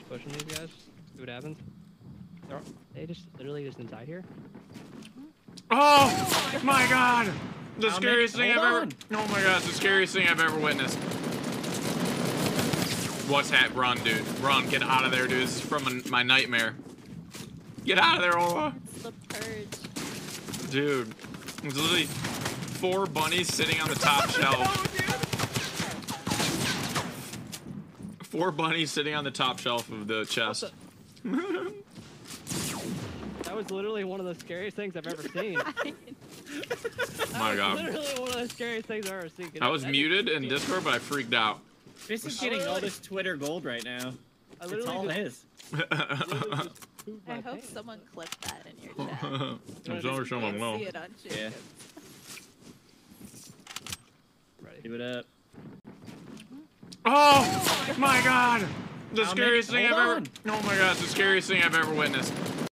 pushing these guys. See what happens. They just literally just inside here. Oh my god! The How scariest many? thing I've Hold ever. Oh my god! It's the scariest thing I've ever witnessed. What's that? Run, dude! Run! Get out of there, dude! This is from my nightmare. Get out of there, Ola! It's the purge. Dude, there's literally 4 bunnies sitting on the top shelf. 4 bunnies sitting on the top shelf of the chest. That was literally one of the scariest things I've ever seen. My god. Literally one of the scariest things I've ever seen. I was muted in Discord, but I freaked out. This is getting all this Twitter gold right now. It's all his. I hope someone clipped that in your chat. I'm sure someone will. See it on chat. Yeah. Ready. Give it up. Oh my god! The How scariest many? thing I've Hold ever. on. Oh my god! It's the scariest thing I've ever witnessed.